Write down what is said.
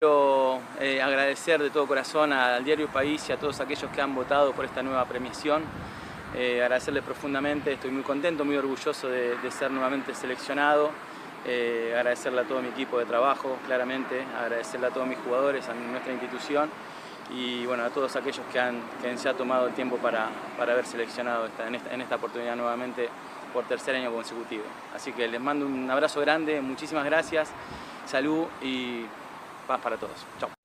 Quiero agradecer de todo corazón al Diario País y a todos aquellos que han votado por esta nueva premiación. Agradecerles profundamente, estoy muy contento, muy orgulloso de ser nuevamente seleccionado. Agradecerle a todo mi equipo de trabajo, claramente, agradecerle a todos mis jugadores, a nuestra institución y bueno, a todos aquellos que se han tomado el tiempo para haber seleccionado en esta oportunidad nuevamente por tercer año consecutivo. Así que les mando un abrazo grande, muchísimas gracias, salud y paz para todos. Chao.